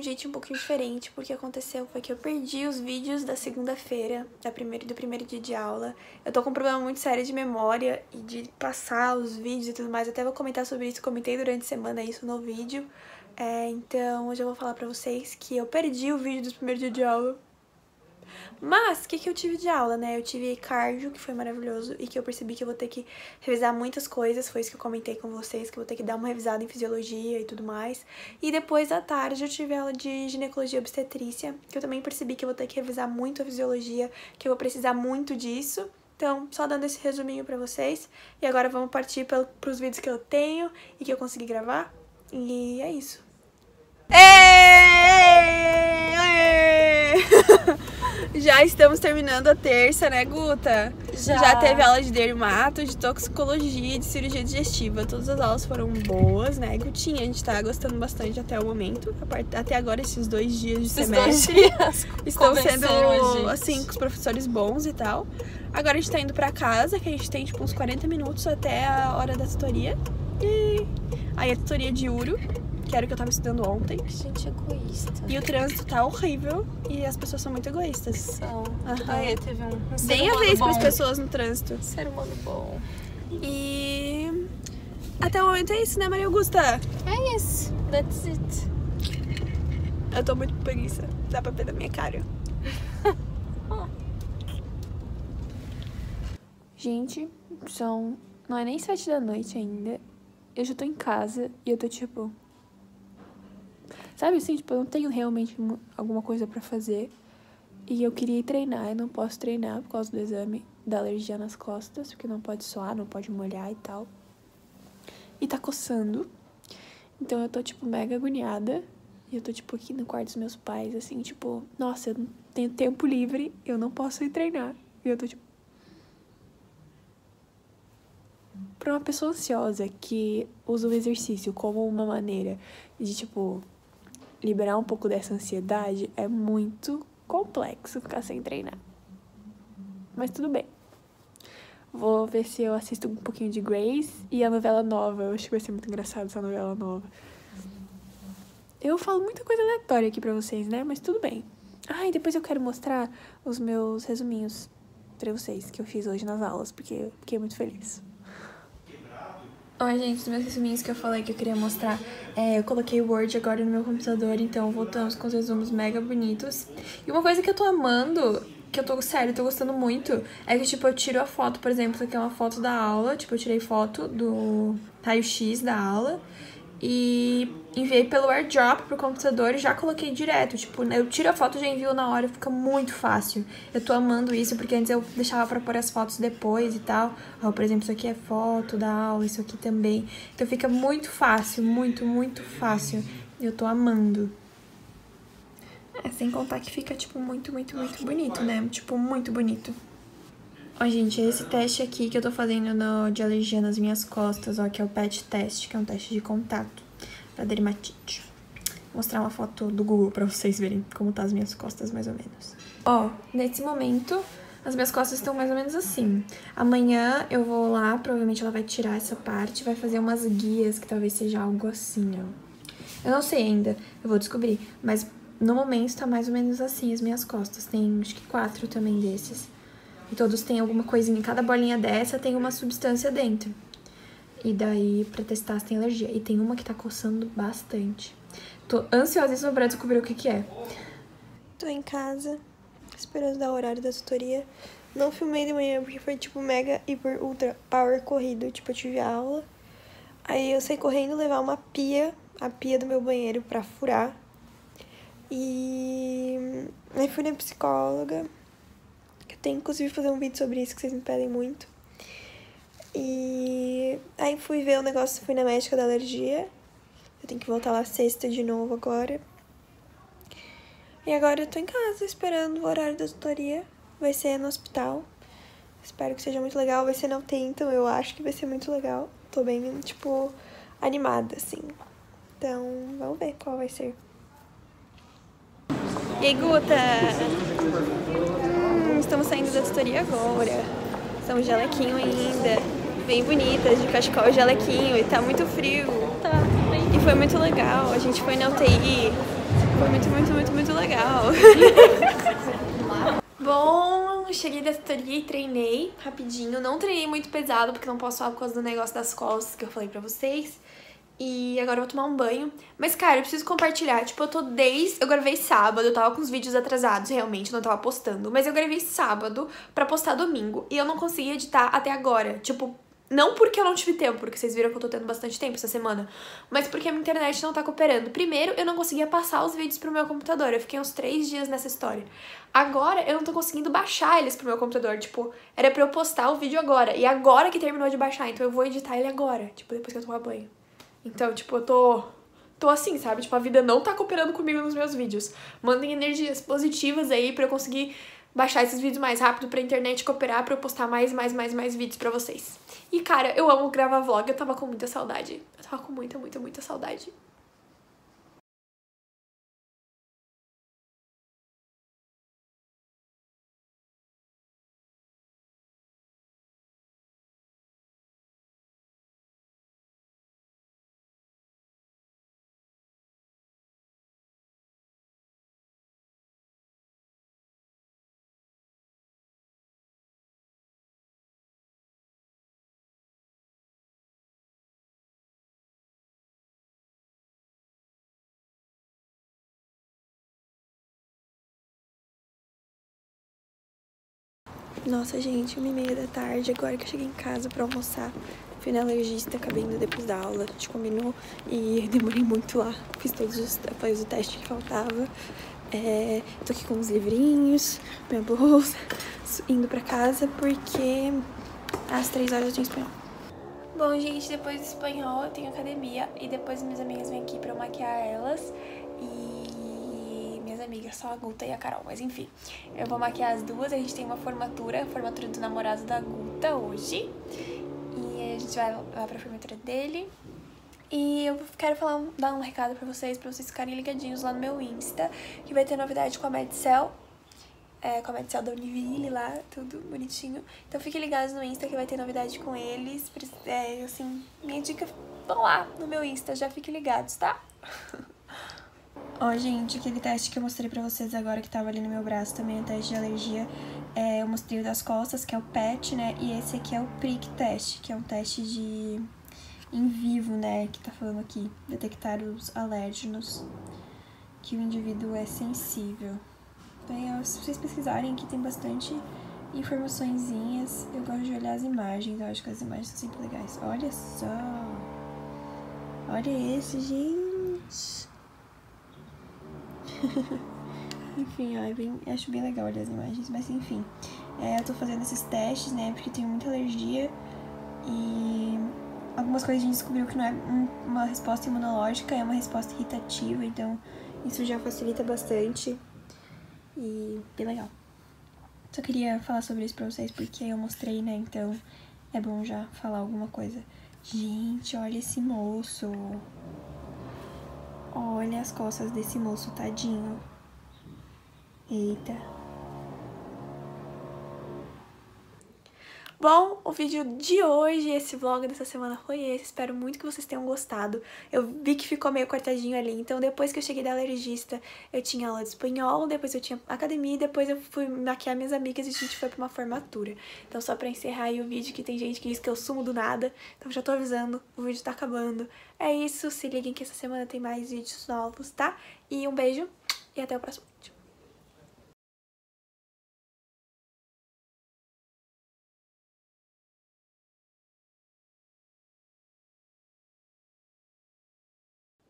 jeitinho um pouquinho diferente, porque aconteceu foi que eu perdi os vídeos da segunda-feira, do primeiro dia de aula. Eu tô com um problema muito sério de memória e de passar os vídeos e tudo mais. Eu até vou comentar sobre isso, comentei durante a semana isso no vídeo. Então hoje eu vou falar pra vocês que eu perdi o vídeo do primeiro dia de aula. Mas, o que eu tive de aula, né? Eu tive cardio, que foi maravilhoso, e que eu percebi que eu vou ter que revisar muitas coisas. Foi isso que eu comentei com vocês, que eu vou ter que dar uma revisada em fisiologia e tudo mais. E depois, à tarde, eu tive aula de ginecologia e obstetrícia, que eu também percebi que eu vou ter que revisar muito a fisiologia, que eu vou precisar muito disso. Então, só dando esse resuminho pra vocês. E agora vamos partir pros vídeos que eu tenho e que eu consegui gravar. E é isso. Já estamos terminando a terça, né, Guta? Já teve aula de dermato, de toxicologia e de cirurgia digestiva. Todas as aulas foram boas, né, Gutinha? A gente tá gostando bastante até o momento. Até agora, esses 2 dias de semestre estão sendo, assim, com os professores bons e tal. Agora a gente tá indo pra casa, que a gente tem, tipo, uns 40 minutos até a hora da tutoria. E aí a tutoria de Uro, que era o que eu tava estudando ontem. Gente egoísta. E o trânsito tá horrível e as pessoas são muito egoístas. São. Aí teve um ser Deem a vez pras pessoas no trânsito. Ser humano bom. E até o momento é isso, né, Maria Augusta? É isso. That's it. Eu tô muito preguiça. Dá pra ver da minha cara. Gente, não é nem 7 da noite ainda. Eu já tô em casa e eu tô tipo... Sabe assim, tipo, eu não tenho realmente alguma coisa pra fazer. E eu queria ir treinar, eu não posso treinar por causa do exame da alergia nas costas, porque não pode suar, não pode molhar e tal. E tá coçando. Então eu tô, tipo, mega agoniada. E eu tô, tipo, aqui no quarto dos meus pais, assim, tipo... Nossa, eu não tenho tempo livre, eu não posso ir treinar. E eu tô, tipo... Pra uma pessoa ansiosa que usa o exercício como uma maneira de, tipo... liberar um pouco dessa ansiedade, é muito complexo ficar sem treinar. Mas tudo bem. Vou ver se eu assisto um pouquinho de Grace e a novela nova. Eu acho que vai ser muito engraçado essa novela nova. Eu falo muita coisa aleatória aqui pra vocês, né? Mas tudo bem. E depois eu quero mostrar os meus resuminhos pra vocês que eu fiz hoje nas aulas, porque eu fiquei muito feliz. Oi, gente, os meus resuminhos que eu falei que eu queria mostrar, eu coloquei o Word agora no meu computador, então voltamos com os resumos mega bonitos. E uma coisa que eu tô amando, que eu tô, sério, tô gostando muito, é que, tipo, eu tiro a foto, por exemplo, isso aqui é uma foto da aula, tipo, eu tirei foto do raio-x da aula e enviei pelo AirDrop pro computador e já coloquei direto, tipo, eu tiro a foto e já envio na hora, fica muito fácil. Eu tô amando isso, porque antes eu deixava pra pôr as fotos depois e tal. Por exemplo, isso aqui é foto da aula, isso aqui também. Então fica muito fácil, muito, muito fácil. Eu tô amando. Sem contar que fica, tipo, muito, muito, muito bonito, né? Tipo, muito bonito. Ó, gente, esse teste aqui que eu tô fazendo de alergia nas minhas costas, ó, que é o PET teste, que é um teste de contato pra dermatite. Vou mostrar uma foto do Google pra vocês verem como tá as minhas costas, mais ou menos. Ó, nesse momento, as minhas costas estão mais ou menos assim. Amanhã eu vou lá, provavelmente ela vai tirar essa parte, vai fazer umas guias, que talvez seja algo assim, ó. Eu não sei ainda, eu vou descobrir, mas no momento tá mais ou menos assim as minhas costas. Tem, acho que 4 também desses. E todos têm alguma coisinha, em cada bolinha dessa tem uma substância dentro. E daí, pra testar se tem alergia. E tem uma que tá coçando bastante. Tô ansiosíssima pra descobrir o que que é. Tô em casa, esperando dar o horário da tutoria. Não filmei de manhã porque foi tipo mega, hiper, ultra power corrido. Tipo, eu tive aula. Aí eu saí correndo levar a pia do meu banheiro pra furar. E aí fui na psicóloga. Eu tenho inclusive fazer um vídeo sobre isso que vocês me pedem muito. E aí fui ver o negócio, fui na médica da alergia. Eu tenho que voltar lá sexta de novo agora. E agora eu tô em casa esperando o horário da tutoria. Vai ser no hospital. Espero que seja muito legal. Vai ser na UTI, então eu acho que vai ser muito legal. Tô bem, tipo, animada, assim. Então, vamos ver qual vai ser. E aí, Guta? Estamos saindo da tutoria agora. Estamos gelequinho ainda. Bem bonitas, de cachecol e gelequinho. E tá muito frio. Tá, bem. E foi muito legal. A gente foi na UTI. Foi muito legal. Bom, cheguei da tutoria e treinei rapidinho. Não treinei muito pesado, porque não posso falar por causa do negócio das costas que eu falei pra vocês. E agora eu vou tomar um banho. Mas, cara, eu preciso compartilhar. Tipo, eu gravei sábado, eu tava com os vídeos atrasados, realmente, não tava postando. Mas eu gravei sábado pra postar domingo. E eu não consegui editar até agora. Tipo, não porque eu não tive tempo, porque vocês viram que eu tô tendo bastante tempo essa semana, mas porque a minha internet não tá cooperando. Primeiro, eu não conseguia passar os vídeos pro meu computador. Eu fiquei uns 3 dias nessa história. Agora, eu não tô conseguindo baixar eles pro meu computador. Tipo, era pra eu postar o vídeo agora. E agora que terminou de baixar, então eu vou editar ele agora. Tipo, depois que eu tomar banho. Então, tipo, eu tô assim, sabe? Tipo, a vida não tá cooperando comigo nos meus vídeos. Mandem energias positivas aí pra eu conseguir baixar esses vídeos mais rápido, pra internet cooperar, pra eu postar mais vídeos pra vocês. E, cara, eu amo gravar vlog, eu tava com muita saudade. Eu tava com muita saudade. Nossa, gente, 1h30 da tarde, agora que eu cheguei em casa pra almoçar. Fui na alergista, acabei indo depois da aula, a gente combinou e demorei muito lá. Fiz o teste que faltava. Tô aqui com uns livrinhos, minha bolsa, indo pra casa porque às 3 horas eu tenho espanhol. Bom, gente, depois do espanhol eu tenho academia e depois minhas amigas vêm aqui pra eu maquiar elas e minhas amigas, só a Guta e a Carol, mas enfim, eu vou maquiar as duas, a gente tem uma formatura do namorado da Guta hoje e a gente vai lá pra formatura dele. E eu quero dar um recado pra vocês ficarem ligadinhos lá no meu Insta, que vai ter novidade com a Medcel. Com a Medcel da Univille lá, tudo bonitinho. Então fiquem ligados no Insta que vai ter novidade com eles. Assim, minha dica, vão lá no meu Insta, já fiquem ligados, tá? Ó, gente, aquele teste que eu mostrei pra vocês agora, que tava ali no meu braço também, o teste de alergia, eu mostrei o das costas, que é o PET, né? E esse aqui é o PRIC teste, que é um teste em vivo, né, que tá falando aqui, detectar os alérgenos, que o indivíduo é sensível. Então, se vocês pesquisarem, aqui tem bastante informaçõezinhas. Eu gosto de olhar as imagens, eu acho que as imagens são sempre legais. Olha só! Olha esse, gente! Enfim, ó, acho bem legal olhar as imagens, mas enfim. Eu tô fazendo esses testes, né, porque eu tenho muita alergia e algumas coisas a gente descobriu que não é uma resposta imunológica, é uma resposta irritativa, então isso já facilita bastante e bem legal. Só queria falar sobre isso pra vocês porque eu mostrei, né, então é bom já falar alguma coisa. Gente, olha esse moço. Olha as costas desse moço, tadinho. Eita. Bom, o vídeo de hoje, esse vlog dessa semana foi esse. Espero muito que vocês tenham gostado. Eu vi que ficou meio cortadinho ali, então depois que eu cheguei da alergista, eu tinha aula de espanhol, depois eu tinha academia, depois eu fui maquiar minhas amigas e a gente foi pra uma formatura. Então só pra encerrar aí o vídeo, que tem gente que diz que eu sumo do nada, então já tô avisando, o vídeo tá acabando. É isso, se liguem que essa semana tem mais vídeos novos, tá? E um beijo e até o próximo vídeo.